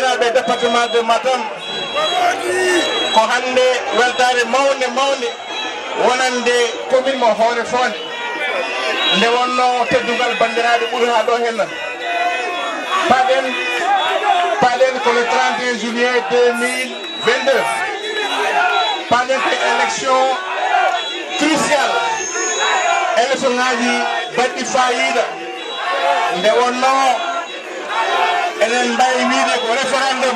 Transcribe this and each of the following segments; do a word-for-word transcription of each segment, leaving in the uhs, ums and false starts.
bandiraɓe département de Matam ko hande weltare mawde mawde wonande commune mo Hoore Fonde nde wonno teddugal bandiraɓe ɓuuri ha ɗo henna paɗen paɗen ko le trente et un juillet deux mille vingt-deux paɗen ko élection cruciale élection ngaji baɗɗi fayida nde wonno eɗen mbawi wiide ko référendum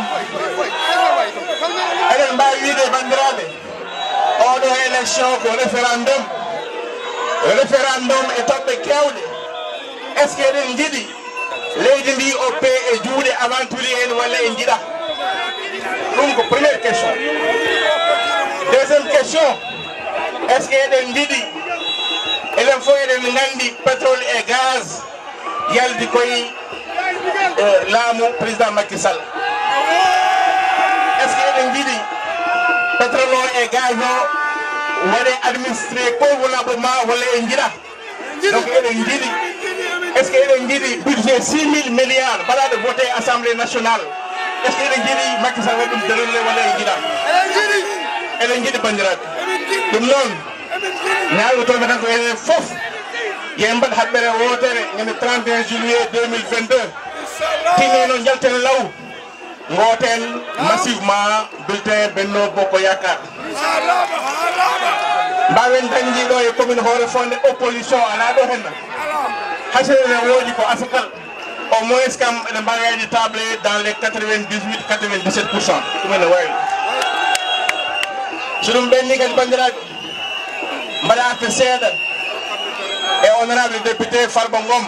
eɗen mbawi wiide bandiraɓe oɗo élection ko référendum référendum e toɓɓe kewɗe est ce que eɗen jiiɗi leydi ndi oppe e juuɗe aventurier en walla en jiiɗa ɗum ko première question deuxième question est ce que eɗen jiiɗi eɗen fof eɗen gandi pétrole et gaz yaldi koye laamu président Macky Sall est ce que eɗen jiiɗi pétrole o e gaz o waɗe administré convenablement walla en jiiɗa donc eɗen jiiɗi est ce que eɗen jiiɗi budget six mille milliards mbaɗaɗo voté assemblée nationale est ce que eɗen jiiɗi Macky Sall waɗi ɗum déroulé walla en jiiɗa eɗen jiiɗi bandiraɓe ɗum noon ñagotoɓe tan ko enen foof yen mbaɗ haɓɓere wotere ñande trente et un juillet deux mille vingt-deux tini noon jalten law goten massivement bulletin Benno Bokk Yakaar mbawen dañji ɗo e commune Hoore Fonde opposition ala ɗo henna hasene woodi ko asakal au moins kam eɗen mbawede table dans les quatre-vingt-dix-huit quatre-vingt-dix-sept pour cent ɗum ene wawi so ɗum ɓenni kadi bandiraɓe mbaɗa arte seeɗa e honorable député Farba Ngom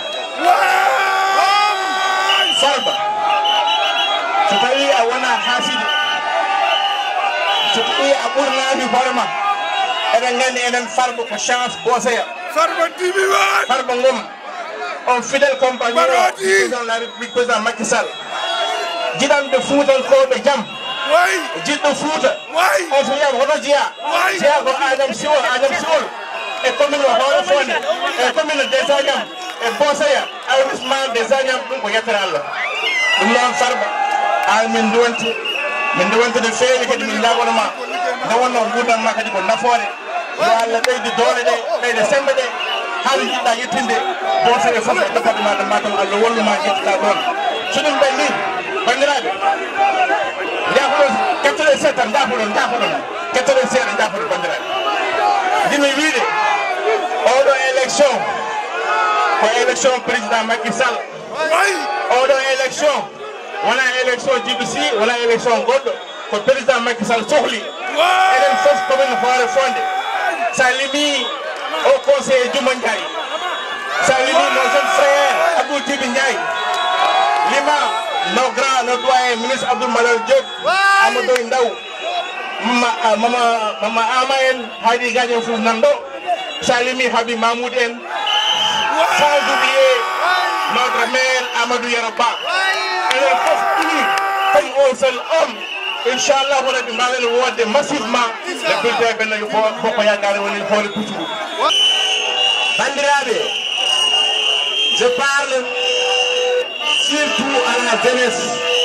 Farba so tawi a wona haaside so tawi a ɓurnami hoorema eɗen gandi enen Farba ko chance boseya Farba Dimiwan Farba Ngom on fidèle compagnon président de la République président Macky Sall jiɗanɓe Fuutankoɓe jaam jiɗɗo Fuuta on so wiyama hoto jeeya jeeya ko Adame Siwol Adame Siwol e commune o Hoore Fonde e commune des Agnam e Boseya arrondissement des Agnam ɗum ko yettere Allah ɗum noon Farba an min duwanti min duwanti no feewi kadi min jagonoma nde wonno gurdam kadi ko nafoore yo Allah ɓeydi doole ɗe ɓeyde sembe ɗe haala jiɗɗa yettinde Boseya fof e département de Matam Allah walluma yettita ɗon so ɗum ɓenni bandiraɓe jafoɗon kettoɗen seeɗa jafoɗon jafoɗon kettoɗen seeɗa jafoɗon bandiraɓe ndimi wiide oɗo élection ko élection président Macky Sall oɗo élection wona élection Djiby Sy wona élection goɗɗo ko président Macky Sall sohli eɗen fof commune Hoore Fonde sa limi au conseiller Diouma Ndiaye sa limi nos jeunes frères Abdou Djiby Ndiaye lima nos grands nos doyens ministre Abdou Malal Diop Amadou Ndaw mama mama mama ama en haadi gañen fof nan ɗo salimi Habi Mahmoud en sans oublier notre maire Amadou Yero Ba enen fof unis comme un seul homme inchallahu rabbi mbawen wodde massivement le bulletin Benno Bokk Yakaar woni Hoore Kuccu bandiraɓe je parle surtout à la jeunesse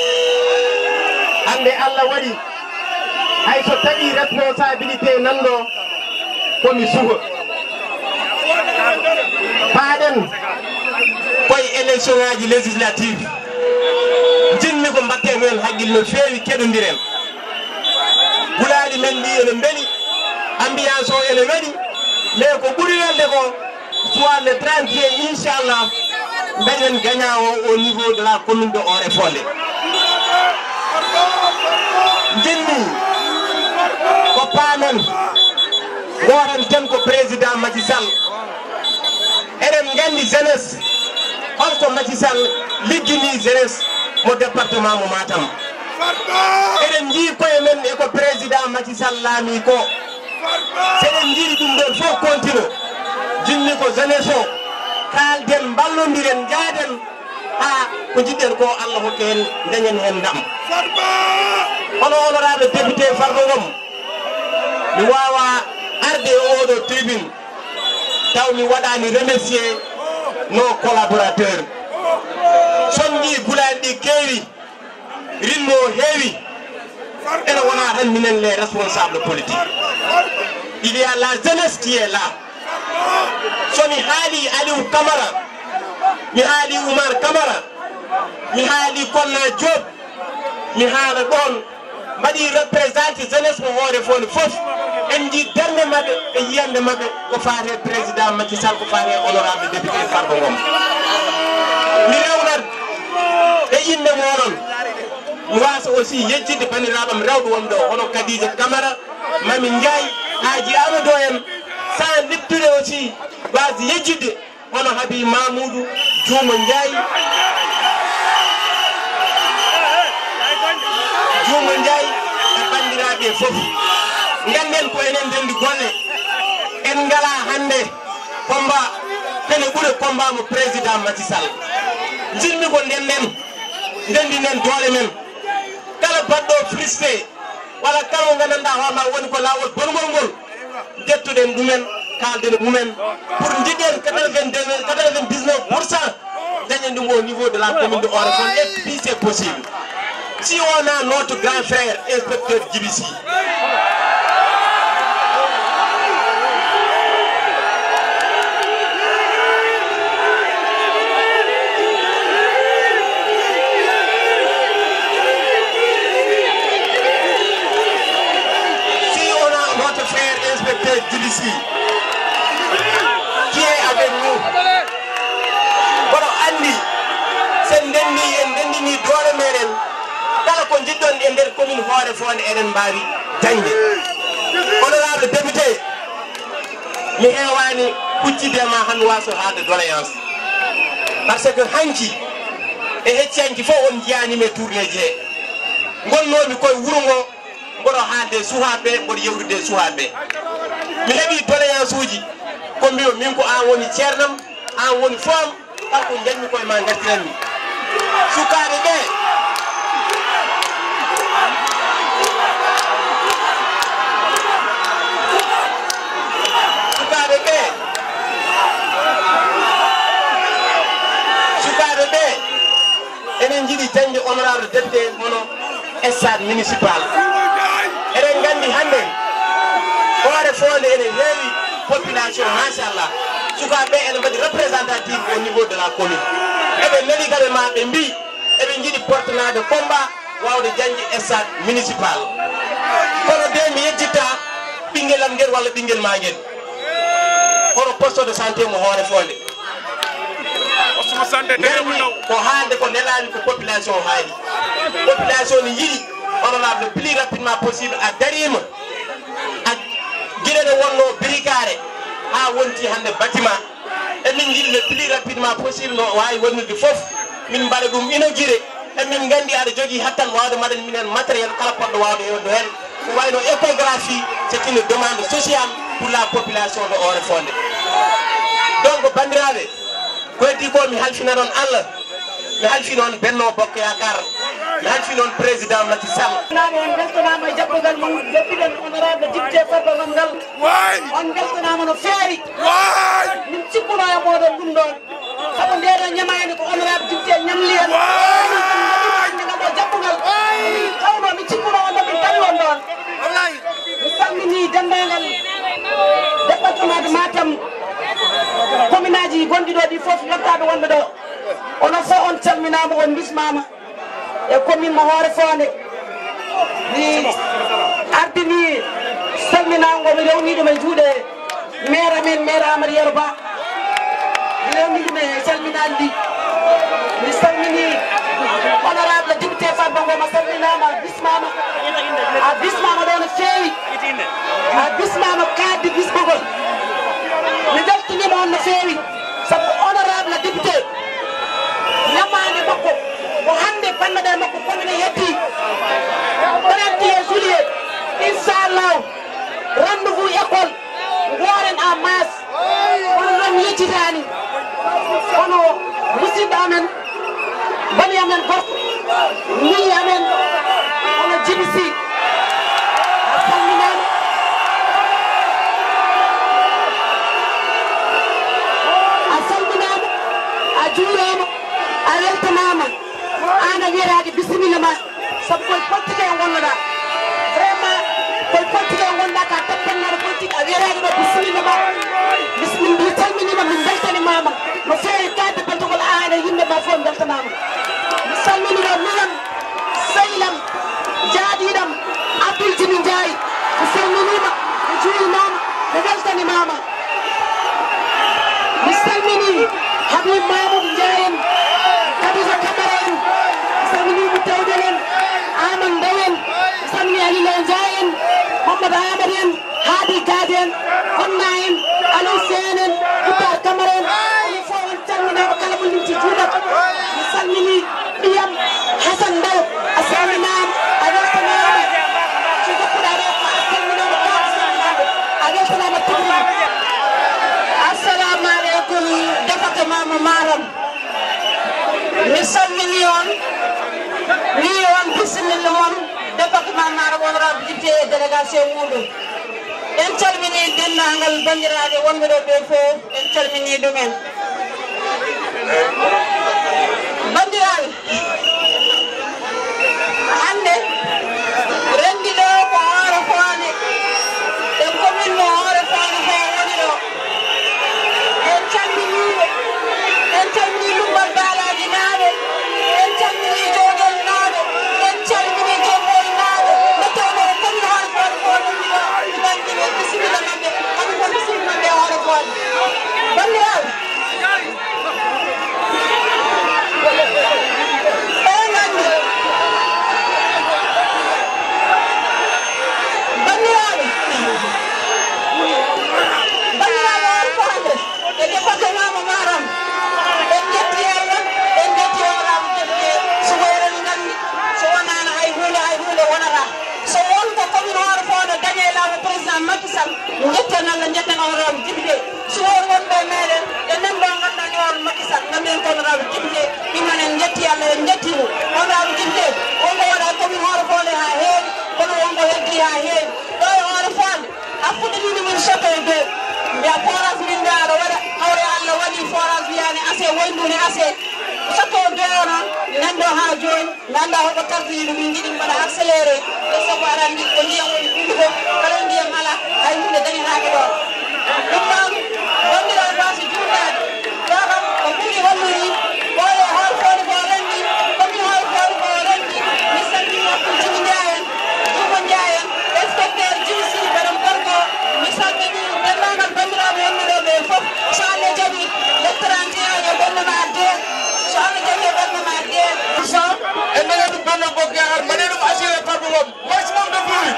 hande Allah waɗi hay so tawi responsabilité nanɗo komi suga paɗen koye élection ngaji législative jinmi ko mbatten hen haqqille no fewi keɗodiren gulaɗi men ɗi ene beeli ambiance o ene waɗi mais ko ɓuuri welde ko soit le trente et un inchallah mbeɗen gagnant o au niveau de la commune de Hoore Fonde jinmi ko paamen gotan ten ko président Macky Sall eɗen gandi jeunesse holko Macky Sall liggini jeunesse mo département mo Matam eɗen jii koye men e ko président Macky Sall laami ko seɗen jiiɗi ɗum ɗon fof continue jinmi ko jeunesse o kalden ballodiren jaaden ha ko jiɗɗen ko Allah hokke hen dañen hen ndam hono honorable député Farba Ngom mi wawa arde e oɗo tribune taw mi waɗani remercier nos collaborateurs son ji gulaɗi ɗi keewi rinno heewi ene wona tan minen les responsables politiques. Il y a la jeunesse qui est là. So mi haali Aliou Camara, mi haali Oumar Camara, mi haali Konna Diop, mi haala ɗon mbaɗi représenté jeunesse mo hoore fone fof en ji darde maɓɓe e yiyande maɓɓe ko faate président Macky Sall ko faate honorable député Farba Ngom. mi rewnat e inde moɗon mi wasa aussi yejjide bandiraɓam rewɓe wonɓe ɗo hono Kadija Camara, Mami Ndiaye, Haji Amadou en, sans liptude aussi wasi yejjide hono Habi Mamoudou, Diouma Ndiaye, Diouma Ndiaye e bandiraɓe fof. Ganden ko enen dendi golle en ngala hande combat kene ɓuure combat mo président Macky Sall. Jirmi ko ndenden ndendi nen doole men kala baɗɗo frustré wala kala mo gandanɗa hoorema woni ko lawol bongol ngol jettuɗen ɗumen kalden ɗumen pour jiɗen quatre-vingt-dix-neuf pour cent dañen ɗum au niveau de la commune de Oréfondé et puis c'est possible. Si on a notre grand frère inspecteur Djibi Sy, Djibi Sy qui est avec nous bono andi sen ndenni en ndendini doole meɗen kala ko jiɗɗon e nder commune Oréfondé eɗen mbawi dañde. Honorable député mi hewani huccide ma han waso haalde doléance par ce que hanki e heccianki fof on jiyanimi tournéji he gonnomi koye wuuro ngo mboɗo haalde suhaɓe mboɗo yewtude suhaɓe. mi heɓi doléance uji ko mbio min ko an woni ceernam an woni foam kanko jañmi koye ma gartiranmi sukaɓe ɓe sukaɓe ɓe sukaɓe ɓe enen jiiɗi dañde honorable député mono stade municipal. eɗen gandi hande Oréfondé ene heewi population machallah sukaɓe ene mbaɗi représentative au niveau de la commune eɓe neli gaɓe ma ɓe mbi eɓe jiiɗi portenade combat wawde jañde stade municipal. kono de mi yejjitta ɓinguelam nguel walla ɓinguel ma nguel hono poste de santé mo Oréfondé gandi ko haalde ko nelani ko population haali population ne yiɗi honorable le plus rapidement possible a darima guiɗene wonno brigare ha wonti hande bâtiment emin jiiɗi le plus rapidement possible no wawi wonirde foof min mbaɗa ɗum inauguré emin gandi aɗa jogui hattan wawde maɗen minen matériel kala poɗɗo wawde yewdo hen ko wayno échographie c'est une demande sociale pour la population de Oréfondé. donc bandiraɓe ko heddi ko mi halfina ɗon Allah, mi halfi noon Benno Bokk Yakar, mi halfi noon président Macky Sall. on beltanama e jaɓɓugal mo joppiɗen honorable député Farba Ngom ngal on beltanama no feewi min cikkuno e moɗon ɗum ɗon saabu ndeɗo ñamani ko honorable député ñamli en ngal ɗo jaɓɓugal tawno mi cikkuno on ɗo min tawi on ɗon mi salmini dendagal département de Matam commune aji gonɗi ɗo ɗi foof yottaɓe wonɓe ɗo onon fof on calminama on bismama e commune mo Oréfondé mi ardini salminago mi rewni ɗum e juuɗe maire amen maire Amadou Yero Ba mi rewni ɗum e salminali ɗi mi salmini honorable député Farba Ngom a salminama a bismama a bismama ɗo no feewi a bismama kaddi bismogol mi weltanima on no feewi saabu honorable député ñamade makko ko hande bannaɗe makko komine yetti trente et un juillet inchallah rendez-vous école goren en masse kono noon yejjitani kono musidɗo amen bani amen gorko mili amen ono Djibi Sy a salminama a salminama a juurama a weltanama an a wiyetake bisimilla ma Jawdelen Aman Dawen Sami Ali Lanjayen Muhammad Ahmadian Hadi Gaden Onnayen Alu Senen Utar Kamaran Ali Fawon Tamina Kala Mun ci Juda Sami Biyam Hassan Daw Asaminam Agastana ci Kopudare Asaminam Agastana Tuma Assalamu alaikum département Maram mi salmini on wi on bisimilla mon département Maram on rabite délégation muɗum en calmini dennagal bandiraɓe wonɓe ɗo ɓe fof en calmini ɗumen bandiraɓe hande rendi ɗo ko hoore fone e commune mo hoore fone fo woni ɗo en calminiɓe en calmini lumbal baalaji naaɓe en calmini jogol naaɓe en calmini jombol naaɓe nde tawno commune hoore fone fo woni ɗo ɗiɓanɗiɓe bisimilla mabɓe kamɓe fo bisimilla mabɓe hoore fone bandiraɓe jettanal la jetten honorable député so wonɓe meɗen e nemɗo ganduɗa on Macky Sall gamen ko honorable député ɗumen en jetti Allah en jettimo honorable député wonko waɗa commune Hoore Fondé ha heewi kono wonko heddi ha heewi ɗo e Hoore Fondé hakkude ɗiɗi min château e deux mbiya forage min mbiya aɗa waɗa hawre Allah waɗi forage wiyani assez woyndude assez château deux o noon nanɗo ha joni ganda hoɗo tardini ɗum min jiiɗi mbaɗa accéléré e sago aɗa andi ko ndiyam woni ɗuɗugo kala ndiyam ala hay hunde dañetake ɗon ɗum noon bandiraɓe basi juutade ɗo kam ko ɓuuri holliri ɓoye Hoore Fondé ko rendi commune Hoore Fondé ko rendi mi salmini Abdou Djibi Ndiayen Diouma Ndiayen inspecteur Djibi Sy Badam Gorko mi salmini dendagal bandiraɓe wonɓe ɗo ɓe fof so Allah jaaɓi le trente et un e ɓennama de so Allah jaaɓi e ɓennama de so e ndeɗe ɗum Benno Bokk Yaakaar mbaɗe ɗum assuré par ɓe mom maximum de bruit.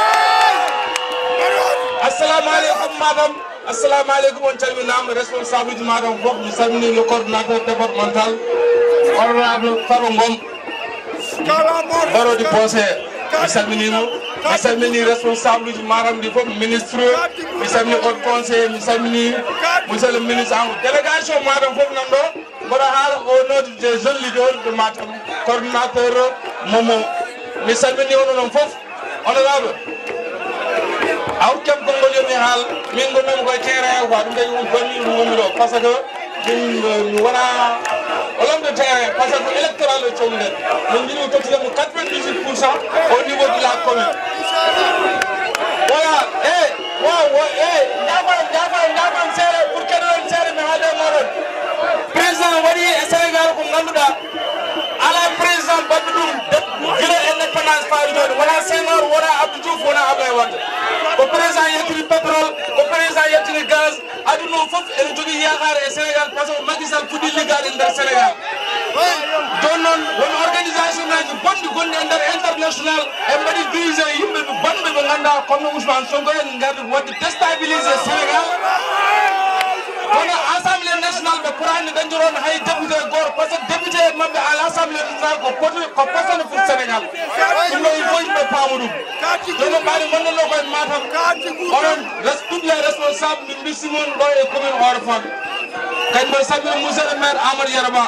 Assalamu alaikum madame, assalamu alaikum on calminama responsable ji madame fof mi salmini le coordinateur départemental honorable Farba Ngom Barodi Bosé mi salminimo mi salmini responsable ji madame ɗi fof ministre mi salmini haut conseil mi salmini monsieur le ministre en délégation madame fof nan ɗo mboɗo haala au nom des jeunes leaders de Matam coordinateur Momo mi salmini ono noon fof honorable awt kam konngol yomi haal min gonnomi koye terrain quoi ɗum dañi ɗum banni ɗum woni ɗo par ce que min wona olomde terrain par ce que électoral o cohluɗen min jiɗi tottidemo quatre-vingt-dix-huit pour cent au niveau de la commune voilà e wow e jafam jafam jafam seeɗa pour keɗoɗon seeɗa mi haalde moɗon président waɗi e Sénégal ko ngannduɗa ala président baɗɗo ɗum gila indépendance faari joni wona Senghor wona Abdou Diouf wona Abdoulaye Wade ko président yettini pétrole ko président yettini gaz aduna o fof ene jogui yakare e Sénégal par ce que Macky Sall fuɗɗi liggade e nder Sénégal joni noon won organisation ngaji bonɗi gonɗi e nder international e mbaɗi dirigé yimɓe ɓe bonɓe ɓe ganduɗa comme no Ousmane Sonko en garde wadde déstabilisé Sénégal kono assemblée nationale ɓe pourani dañdoron hay député goto par ce que député mabɓe à l' assemblée nationale ko poti ko posone pour Sénégal ɗum ɗo il faut yimɓe paama ɗum jono ɓaɗi gonɗonɗo koye Matam onon toutes les responsables min bissimon ɗo e commune Hoore Fondé kadi mbiɗa salmina monsieur le maire Amadou Yaraba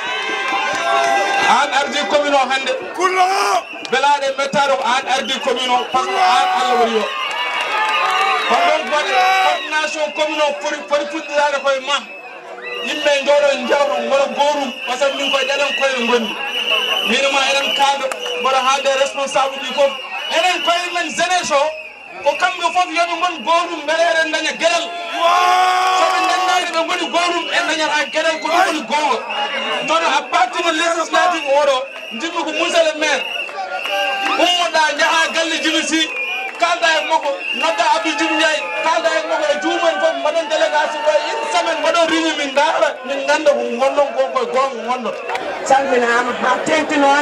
an ardi commune o hannde belaɗe mettaɗo ko an ardi commune o par ce que an Allah waɗi o kono ɗon waɗi coordination commune o foti foti fuɗɗirade koye ma yimɓe jooɗo jawɗo mboɗo gorum par ce que min koye ɗeɗen koye gonni minima eɗen kaldo mboɗo haalde responsable ɗi fof enen koye men jeunesse o ko kamɓe fof yoɓe gon gorum beele eɗen daña gueɗel soɓe dendani ɓe goni gorum en dañata gueɗel ko ɗum woni gonga jono à partir de législative oɗo jimmi ko monsieur le maire ummoɗa jaaha galle Djibi Sy kalda e makko nodda Abdou Djibi Ndiaye kalda e makko e juumen fof mbaɗon délégation ɗo une semaine mbaɗon réunion min daara min ganda ko gonɗon ko koye gonga gonɗon salminama ha tengti noon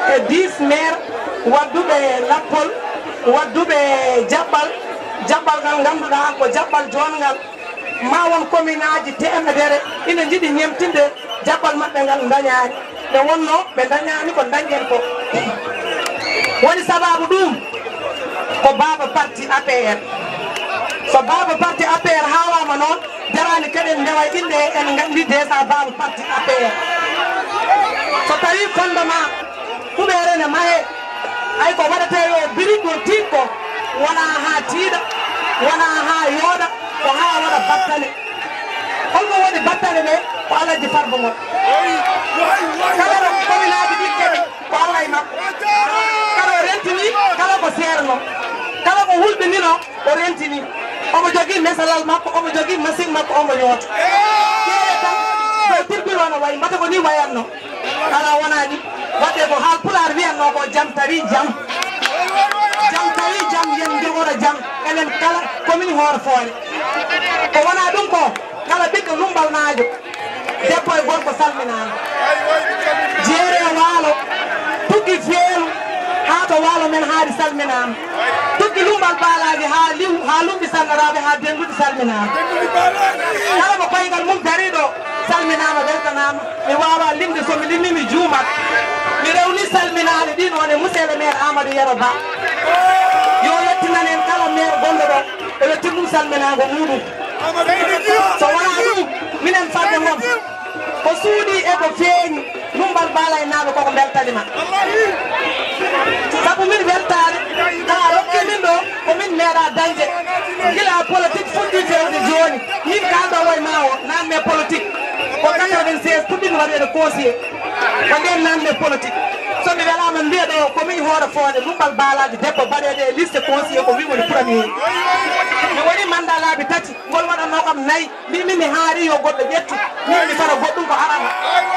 e dix maire wadduɓe lappol wadduɓe jaɓɓal jaɓɓal ngal ganduɗa ko jaɓɓal jongal ma won commune aji temedere ina jiiɗi ñemtinde jaɓɓal maɓɓe ngal dañani ɓe wonno ɓe dañani ko dañƴen ko woni sababu ɗum ko baba parti A P R so baba parti A P R hawama noon jarani kaɗen ndewa inde en gandi déjà baba parti A P R so tawi fondement kuɓere ne mahe ay ko waɗate yo biriɗo tikko wona ha tiiɗa wona ha yooɗa ko ha waɗa battane holko woni battane ɗe ko alaji farba mon kala ɗo commune aji ɗi keɓi ko allah e makko kala o rentini kala ko seerno kala ko hulɓinino o rentini omo jogui mesalal makko omo jogui machine makko omo ñoota ƴeewe tan ɗo tirɓir ono wayi mbata ko ni wayatno ala wona ni wadde ko haal pular wiyanno ko jam tawi jam jam tawi jam yen jogoɗo jam enen kala commune Hoore Fondé ko wona ɗum ko kala ɓiɗɗo lumbal naajo debbo e gorko salminama jeere waalo tuggi feelu ha to waalo men haadi salminama tuggi lumbal baalaji ha liw ha lumɓi sannaraɓe ha denduɗi salminama kala mo koyngal mum dariɗo salminama weltanama mi wawa limde somi limmi mi juumat mi rewni salminaɗe ɗi noon e monsieur le maire Amadou Yero Ba yo yettinanen kala maire gonɗo ɗo e wettir ɗum salminago muɗum so wona ɗum minen fadde moon ko suuɗi e ko feeñi lumbal baala e naaɓe koko beltanima saabu min weltade ka rokki min ɗo komin meeɗa dañde gila politique fuɗɗi fewde joni min kalɗo woye ma o nanne politique ko quatre-vingt-seize puɗɗimi waɗede conseiller ko nden nanne politique somi welama mbiya ɗo komin Hoore Fondé lumbal baalaji debbo mbaɗede e liste conseiller ko wi woni premier mi woni mandat laabi tati ngol waɗanno kam nayyi mbimi mi haari yo goɗɗo ƴettu min mi fara goɗɗum ko arama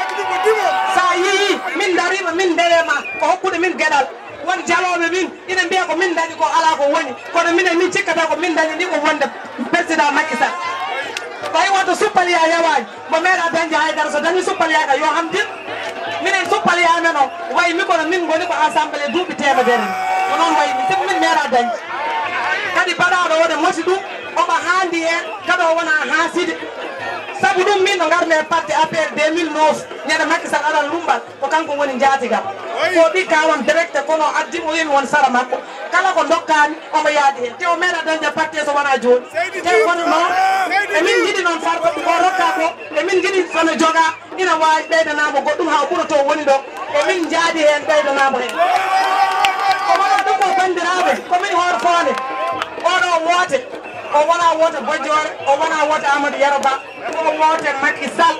sa yii min darima min ndewema ko hokkude min gueɗal won jaloɓe min ina mbiya ko min dañi ko ala ko woni kono minen min cikkata ko min dañi ni ko wonde président Macky Sall tawi wonto suppaliya hewaji mo meeɗa dañde haydara so dañi suppaliyaka yo hamdin minen suppaliyamen o wayi mi kono min goni ko assemblée duuɓi temedere ko noon wayi mi siko min meeɗa dañde kadi baɗaɗo wone moti ɗum omo haandi hen kadi o wona haaside saabu ɗum min no garmi e parti A P R deux mille neuf ñande Macky Sall aɗan lumbal ko kanko woni jaatigal ko ɗi kawon directe kono addimo wimi won sara makko kala ko dokkani omo yaadi hen te o meeɗa dañde parti so wona joni te kono noon emin jiiɗi noon farko ko rokka ko emin jiiɗi sono joga ina wawi ɓeydanamo goɗɗum ha ɓuura to woni ɗo emin jaadi hen ɓeydanamo hen ko wona ɗum ko bandiraɓe komin Hoore Fondé oɗo woote o wona woote Bojjore o wona woote Amadou Yero Ba ko woote Macky Sall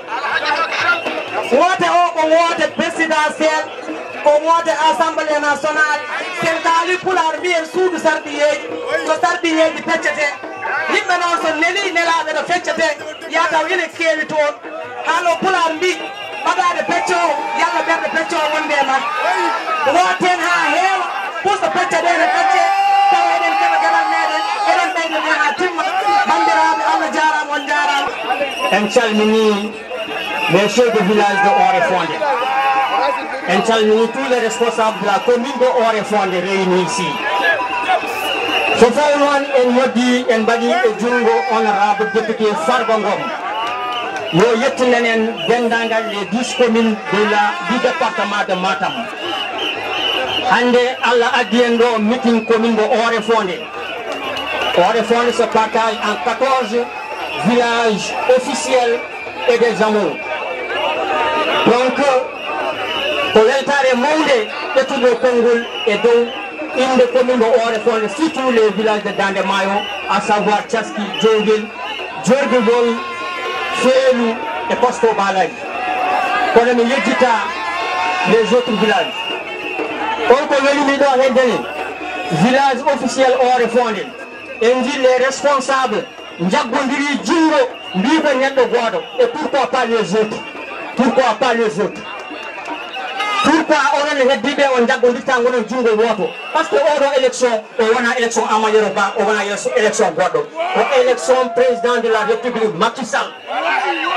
woote o ko woote présidentiel ko woote assemblée nationale sen kaali pular mbiyen suudu sarɗiyeji so sarɗiyeji peccete yimɓe noon so neli nelaɓe ɗo feccete yataw ine keewi toon haalo pular mbi ɓaɗade pecco o yalla ɓerde pecco o wonde ma wooten ha heewa puso pecce ɗe ne pecce tawa eɗen keɓa geɗal meɗen eɗen ɓeyde ɗe ha timma bandiraɓe Allah jarama on jarama en calmini les chefs de village de Hoore Fondé en calmini tous les responsables de la commune de Hoore Fondé réunis ici so fawi noon en noddi en mbaɗi e junngo honorable député Farba Ngom yo yettinanen dendagal les dix communes de la du département de Matam hande Allah addi en ɗo meeting commune de Hoore Fondé. Hoore Fondé se partage en quatorze villages officiels et des hameaux. Donc ko weltare mawde ƴettude konngol e dow inde commune de Hoore Fondé surtout les villages de Dande Maayo à savoir Thiaski, Diowguel, Diorguiwol, Feelu et Posto Balaji. Kono mi yejjita les autres villages. On ko welimi ɗo hedde ni village officiel Hoore Fondé en dit les responsables jaggodiri jingo mbi ko neɗɗo goto et pourquoi pas les autres pourquoi pas les autres pourquoi onon heddiɓe on jaggodirta gonon jungo woto par ce que oɗo élection o wona élection Amadou Yero Ba o wona élection goɗɗo ko élection président de la république Macky Sall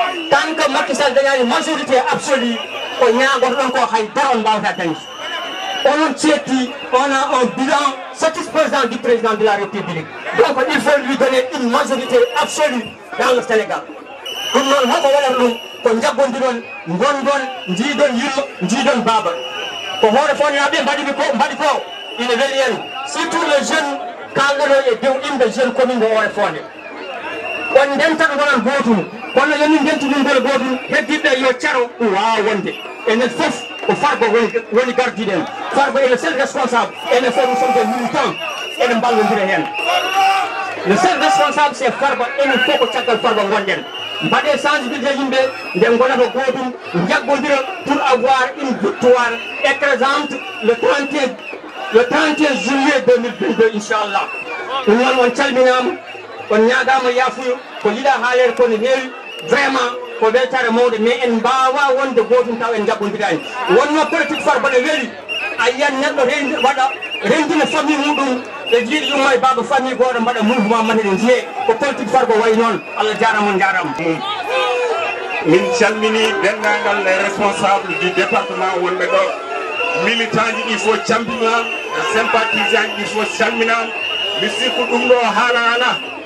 tant que Macky Sall dañani majorité absolue ko ñagoto ɗon ko hay daron mbawata dañde on on a un bilan satisfaisant du président de la République. Donc il faut lui donner une majorité absolue dans le Sénégal. Comme nous l'avons kon jaggondiron gondon jidon yimma jidon baba ko hoore fon yaabe mbadi ko mbadi ko ina weli en surtout les jeunes kalano e dew imbe jeune commune de hoore fonde on denta gonan gotum kono yoni dentu dum gol gotum heddibbe yo ciaro wa wonde enen fof o farbo woni woni gardiden farbo est le seul responsable et le fait nous sommes des militants et de ballondire hen le seul responsable c'est farbo et il faut que chakal farbo gonden mbade sensibiliser yimbe ndem gonata gotum jaggondira pour avoir une victoire écrasante le trente et un le trente et un juillet deux mille vingt-deux inchallah ɗum noon on calminama on ñagama yafuyo ko yiɗa haalede kono heewi vraiment ko weltare mawde mais en mbawa wonde gotum taw en jaggodirani wonno politique farba ne weeli a yiyan neɗɗo rendi waɗa rendina famille muɗum e jiiɗi yumma e baba famille goɗo mbaɗa mouvement mane ɗe jiye ko politique farba way noon Allah jarama jarama min calmini dendagal les responsables du département wonɓe ɗo militant ji ɗi fof campinama sympathisant ji ɗi fof calminama mi sikku ɗum ɗo haala ala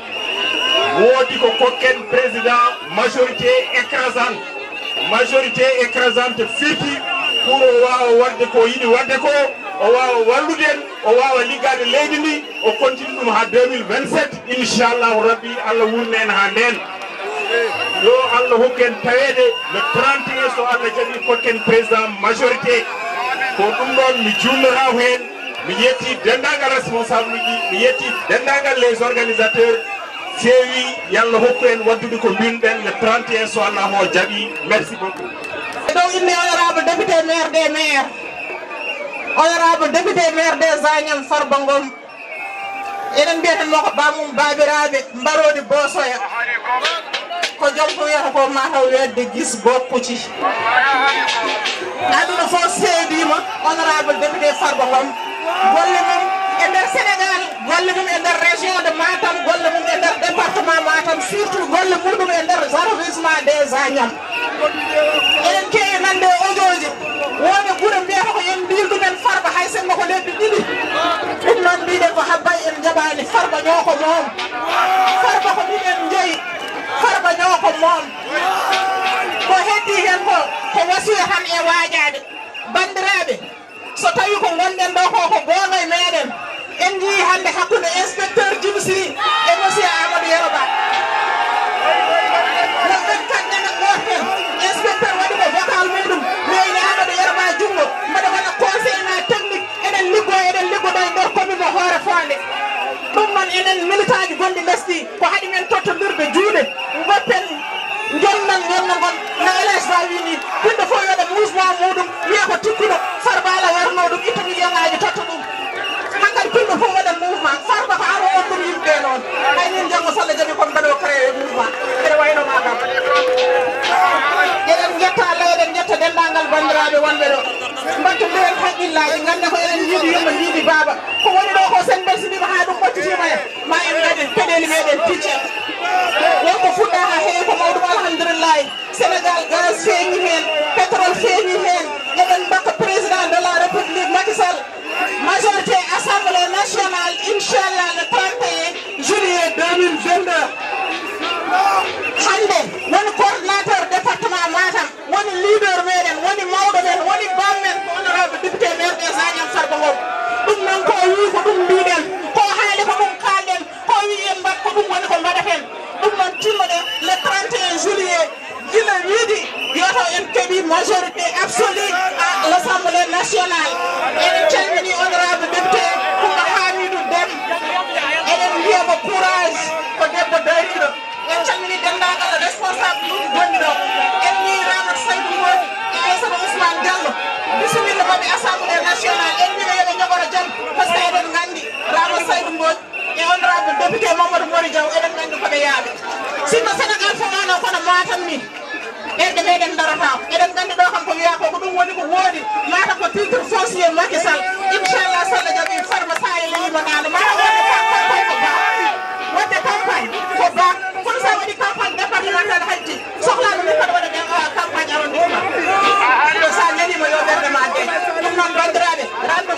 woodi ko kokken président majorité écrasante majorité écrasante firti pour o wawa wadde ko yiɗi wadde ko o wawa wallude o wawa liggade leydi ndi o continue ɗum ha deux mille vingt-sept inchallahu rabbi Allah wurne en ha nden yo Allah hokken tawede le trente et un so Allah jaɓi kokken président majorité ko ɗum ɗon mi jumnora hen mi yetti dendagal responsable uji mi yetti dendagal les organisateurs feewi yalla hokku en waddude ko mbinɗen le trente et un so Allah o jaɓi merci beaucoup donc inne honorable député maire des maires honorable député maire des Agnam Farba Ngom enen mbiyatanmo ko bamum babiraɓe mbarodi Bosoya ko jom ko wiyata ko mataw wedde guis bokkuci aduna fof seedima honorable député Farba Ngom golle mum e nder Sénégal golle mum e nder région de Matam golle mum e nder département Matam surtout golle muɗum e nder arrondissement des Agnam enen kewi nande audioji wonde ɓuura mbiyata ko yen mbildumen Farba hay sengo ko lebbi ɗiɗi ɗum noon mbiɗen ko habbay en jaɓani Farba ñoko moom Farba ko minen jeeyi Farba ñoko moom ko heddi hen ko ko wasiya tan e waajade bandiraɓe so tawi ko gonɗen ɗo ko ko gono e meɗen en jii hande hakkude inspecteur Djiby Sy e monsieur Amadou Yero Ba woɓɓen kaɗɗene gotel inspecteur waɗi ko vocal muɗum leyni Amadou Yero Ba jungo mbaɗa waɗa conseillement technique eɗen liggo eɗen liggoɗo e nder commune o Hoore Fonde ɗum noon enen militant ji gonɗi lesdi ko haɗi men tottodirde juuɗe goppen jonnan jonnan gon no élage ba wini ɓiɗɗo fof yoɗa mouvement muɗum wiya ko tikkuɗo Farba ala warno ɗum itta million ngaji totta ɗum hankkadi ɓiɗɗo fof waɗa mouvement Farba ko aro on ɗum yimɓe noon hay min janggo so Allah jaɓi komi mbaɗo créé mouvement ɓeɗa wayno magam eɗen jetta Allah eɗen jetta dendagal bandiraɓe wonɓe ɗo mbattodiren haqqillaji ganda ko eɗen jiiɗi yimɓe jiiɗi baba ko woni ɗo ko sen belsinima ha ɗum ɓoccitima en ma en gaɗi peɗeli meɗen picce wonko fuɗɗa ha heewi ko mawɗum alhamdulillahi Sénégal gaz feeñi hen pétrole feeñi hen eɗen bakka président de la république Macky Sall majorité assemblée nationale inchallah le trente et un juillet deux mille vingt-deux hande woni coordinateur département Matam woni leader meɗen woni mawɗo men woni bammen ko honorable député maire des Agnam Farba Ngom ɗum noon ko wi ko ɗum mbiɗen ko haali ko ɗum kalɗen ko wi en mbat ko ɗum woni ko mbaɗaten ɗum noon timmoɗen le trente et un juillet gila wiidi yoto en keeɓi majorité absolue à l'Assemblée nationale eɗen calmini honorable député Coumba Hamidou Déme eɗen mbiyamo courage ko debbo dariɗo en calmini dendagal responsable ɗum gonɗi ɗo en wi Ramata Saydou Mbodj e Aissata Ousmane Diallo bisimilla maɓe assemblée nationale en mbiɓe yoɓe jogoro jaam par ce que eɗen gandi Ramata Saydou Mbodj e honorable député Mamadou Mori Diaw eɗen gandi koɓe yaaɓe sinno Sénégal fomano kono Matam ni ɓerɗe meɗen darata eɗen gandi ɗo kam ko wiya ko ko ɗum woni ko woodi Matam ko titre foncier Macky Sall inchallah so Allah jaɓi Farba Saye leyima nano mata wonde campagne ko ba wadde campagne ko ba kono sa waɗi campagne départemental hajji sohlano min kaɗa waɗa campagne arrondissement ɗo sa ñanima yo ɓerde ma de ɗum noon bandiraɓe ranɓe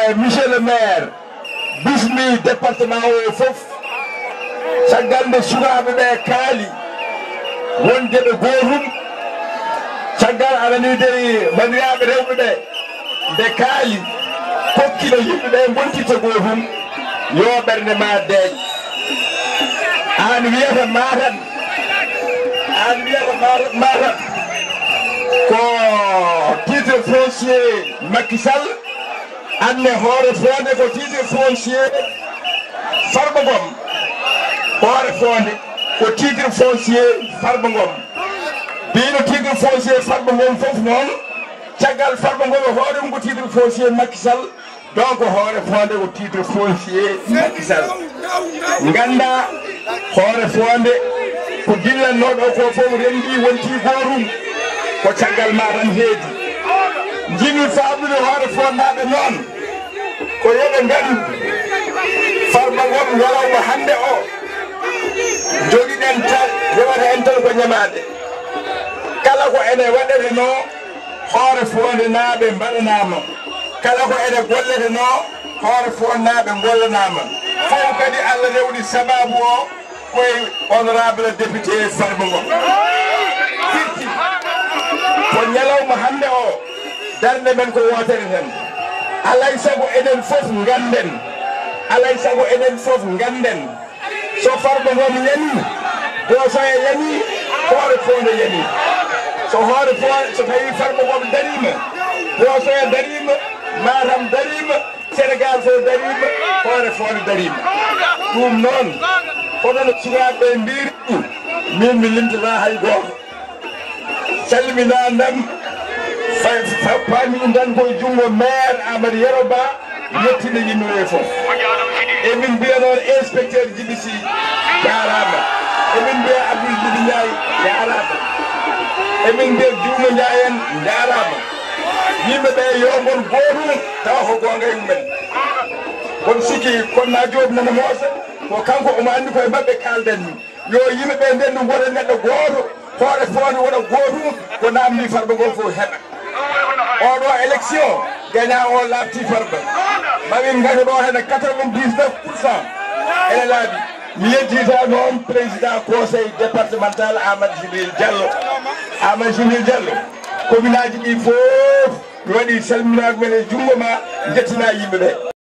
monsieur le maire bismi département o fof caggal nde sukaaɓe ɓe kaali wonde ɓe gootum caggal aɗanideri bandiraɓe rewɓe ɓe nde kaali kokkino yimɓe ɓe gontita gootum yo ɓernde ma deeƴ an wiyata matan an wiyata matan matan ko titre foncier Macky Sall anne hoore fonde ko titre foncier Farba Ngom hoore fonde ko titre foncier Farba Ngom bino titre foncier Farba Ngom fof noon caggal Farba Ngom hoore mum ko titre foncier Macky Sall donc hoore fonde ko titre foncier Macky Sall ganda hoore fonde ko dillannoɗo ko fof rendi wonti gotum ko caggal ma tan heedi jimi faabude hoore fondaɓe noon ko yoɓe ngari Farba Ngom ñalawma hande o joguiɗen tan rewata en tan ko ñamade kala ko ene waɗete no hoore fonde naaɓe mbaɗanama kala ko ene gollete no hoore fonde naaɓe gollanama fof kadi Allah rewni sababu o koye honorable député Farba Ngom firti ko ñalawma hande o darde men ko wotere tan alay sago enen fof ganden alay sago enen fof ganden so Farba Ngom yani goto e yani hoore fonde yani so hoore fonde so tawi Farba Ngom darima goto e darima Matam darima Sénégal fof darima hoore fonde darima ɗum noon hono no sukaɓe mbiri min mi limtata hay goto salminandam faami tan koye junngo maire Amadou Yero Ba yettinde yimɓeɓe fof emin mbiya noon inspecteur Djiby Sy jarama emin mbiya Abdoul Djiby Ndiaye jarama emin mbiya Diouma Ndiaye en jarama yimɓeɓe yo gon gotum tawa ko gonga e mumen kono sikki Konna Diop nana moosa ko kanko omo andi koye mabɓe kalden yo yimɓeɓe ndendu goto neɗɗo goto hoore fonde wona gotum ko namdi Farba Ngom fof heɓa oɗo élection gagnant o lafti Farba mamin gaña ɗo hen quatre-vingt-dix-neuf pour cent ene laaɓi mi yettita noon président conseil départemental Amadou Djibril Diallo Amadou Djibril Diallo commune aji ɗi fof mi waɗi salminago men e junggo ma jettina yimɓeɓe